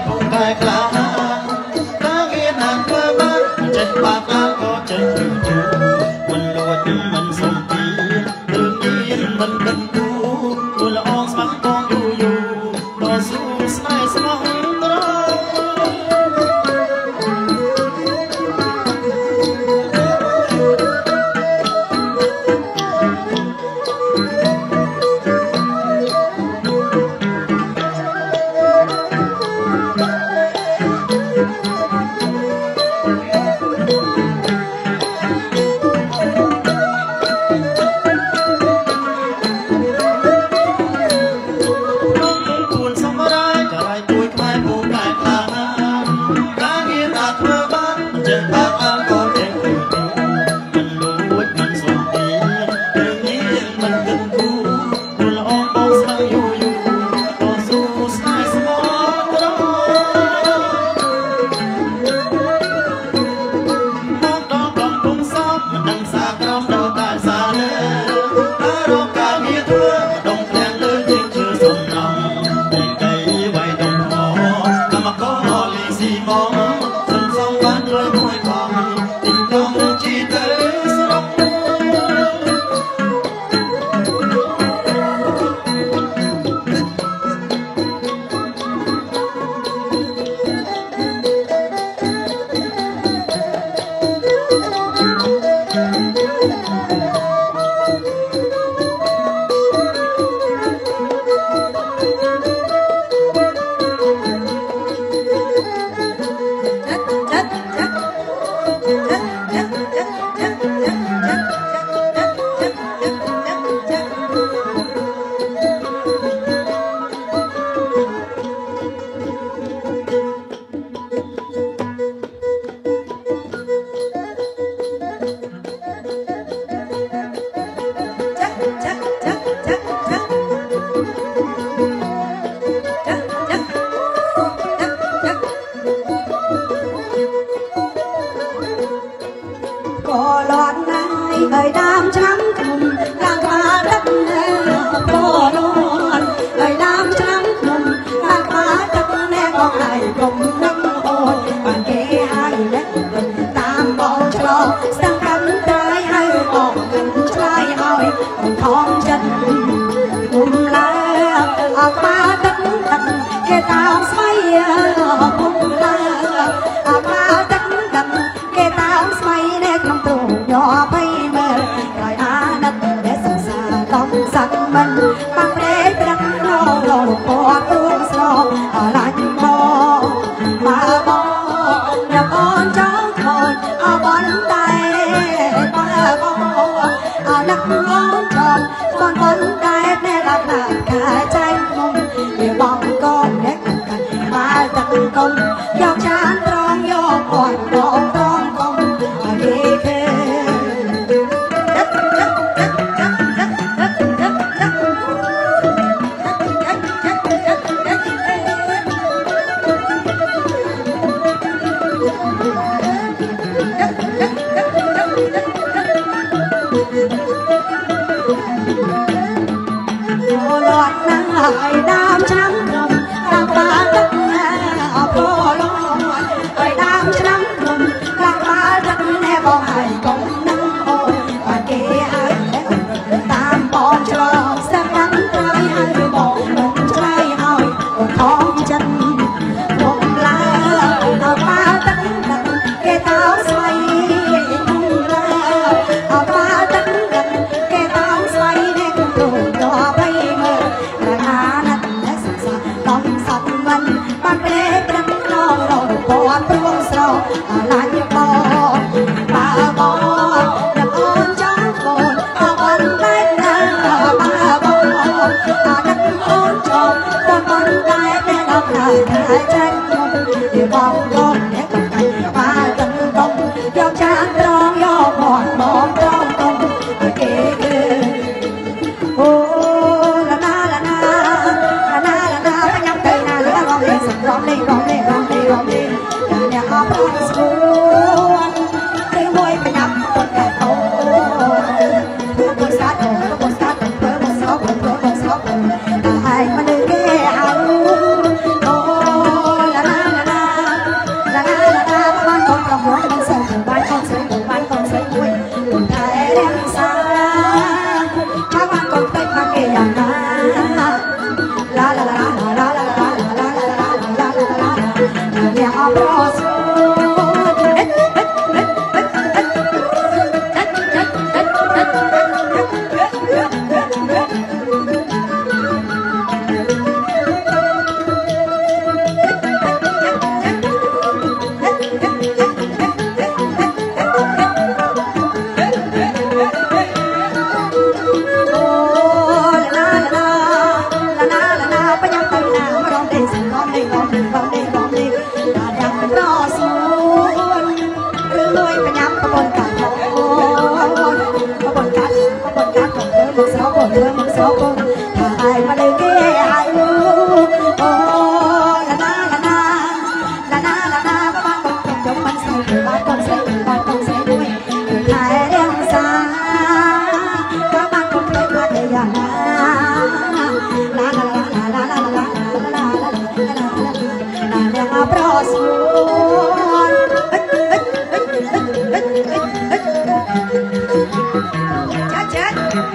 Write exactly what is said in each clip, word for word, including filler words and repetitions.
cũng cài lá ta nghe nàng cơ bát chết bạc lá có chết từ từ mình lùa tim mình sầu tí đương nhiên mình cần cú tôi là on sáng con du du đó su sai sáng thời đam trắng cùng đang phá đất cô luôn thời đam trắng cùng đang phá đất nghe con này cùng năm ôi bàn kế hai đất tam bộ cho sang cánh trái hai còn cánh trái hỏi còn thon chân cùng lá ở phá đất đất cái tao xoay cùng lá ở phá đất đất cái tao xoay để không tù nhỏ bay mình bằng đế trắng nô lô của tương sô ở lại bò mà bò nhà con cháu thôi ở bón tay mà bò ở đất con tròn con bón tay để làm là cả tranh mông để bóng con để cần ba tận công do chán tròn do còn độ con công ở đi khê thời đam trắng cùng đang phá đất cô luôn thời đam trắng cùng đang phá đất nghe con hải cũng nắng ôi và kia ai tam bỏ cho sang nắng trái hai bộ mình trái hỏi còn thon chân một lá ở phá đất đất cái táo xoay cùng lá ở phá đất đất cái táo xoay để cùng tù nhỏ bay mơ ban đế trắng lo lo bỏ tuông sầu lại bò bà bò đập ôn trắng cồn ở bàn tay bà bò ở đất ôn tròn con bàn tay để đọc lại thái tranh để bóng con để cầm cành ba tấn công do chán tròn do bọn bọn trong công kê kê ô la la la la la la la la nhắm cây nào lửa con lên sập rộn lên rộn lên rộn lên rộn lên nhà nhà học xuống cái môi phải nhắm con cái头con sát rồi con sát rồi con con sáu con con con sáu con hai mà đừng nghe hậu ô la la ស្រួលចាចា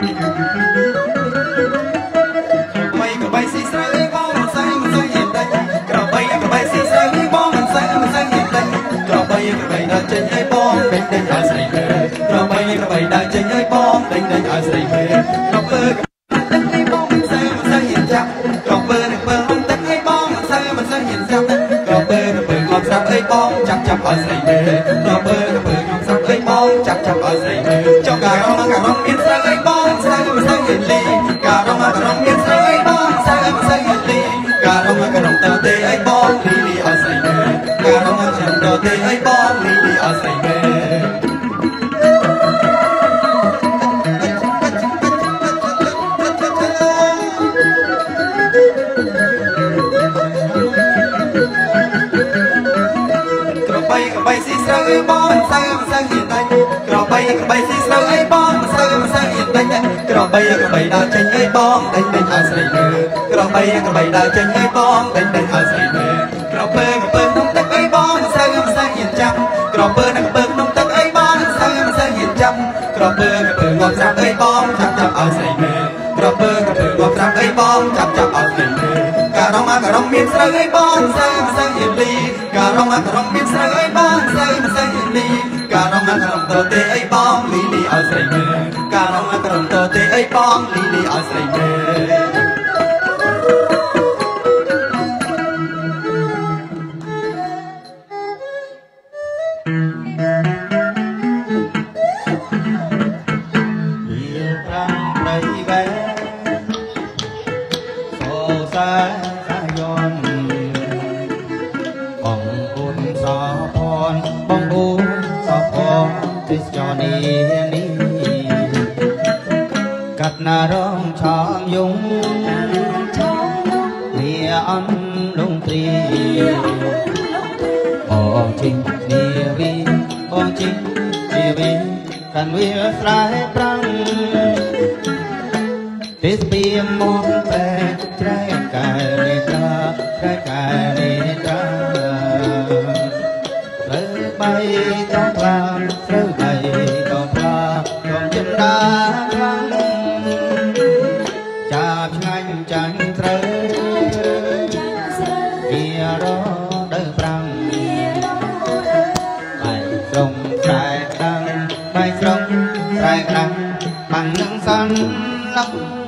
បីក៏បីស៊ីស្រូវបងមិនសើមិនសើយតែក្របីក៏បីស៊ីស្រូវបងមិនសើមិនសើយតែក្របីក៏បីដល់ចេញឲ្យបងដេញដេញឲ្យស្រីមើលក្របីក៏បីដល់ចេញឲ្យបងដេញដេញឲ្យស្រីមើលក្របើទឹកឲ្យបងមិនសើមិនសើយចាប់ក្របើនឹងបើមិនទឹកឲ្យបងមិនសើមិនសើយចាប់ក្របើនឹងបើខ្ញុំស្រាប់ឲ្យបងចាប់ចាប់ឲ្យស្រីមើលក្របើនឹងបើខ្ញុំស្រាប់ឲ្យបងចាប់ចាប់ឲ្យស្រីមើលចង់ការរំការរំមានស្រីឲ្យបងស្រីមិនសើយលីការរំការរំមានស្រីឲ្យបងស្រីមិនសើយលីការរំការរំទៅទេឲ្យបងលីលីឲ្យស្រីមើលការរំការរំទៅទេឲ្យបងលីលីឲ្យស្រីមើលក្របីស៊ីស្រូវឲ្យបងមិនសើមិនសើយតែក្របីក្របីស៊ីស្រូវឲ្យបងមិនសើមិនសើយតែក្របីក្របីដើរចេញឲ្យបងដេញដេញឲ្យស្រីមើលក្របីក្របីដើរចេញឲ្យបងដេញដេញឲ្យស្រីមើលក្របើក្របើក្នុងទឹកឲ្យបងមិនសើមិនសើយចាំក្របើនឹងក្របើក្នុងទឹកឲ្យបងមិនសើមិនសើយចាំក្របើក្របើងប់ស្រាប់ឲ្យបងចាប់ចាប់ឲ្យស្រីមើលក្របើក្របើងប់ស្រាប់ឲ្យបងចាប់ចាប់ឲ្យស្រីមើលការរំអាការរំមានស្រូវឲ្យបងសើមិនសើយលីការរំអាការរំមានស្រូវឲ្យបងសើមិនសើយលីការរំអាការរំទៅទេឲ្យបងលីលីឲ្យស្រីមើលការរំអាការរំទៅទេឲ្យបងលីលីឲ្យស្រីមើលកាត់ណារងឆោមយងវាអន់លងទ្រីបងជីងនាវីបងជីងនាវីកាន់វាស្រែប្រាំងទេស្ពីមកប្រែច្រែកកែនេត្រាច្រែកកែនេត្រាត្រូវបីតងខ្លាំងត្រូវបីតងខ្លាំងកុំចិនដាខ្លាំងចាប់ឆ្ងាញ់ចាញ់ត្រូវវារដើប្រាំងបែកក្រុងស្រែក្តាំងបែកក្រុងស្រែក្តាំងបាំងនឹងសន្លឹក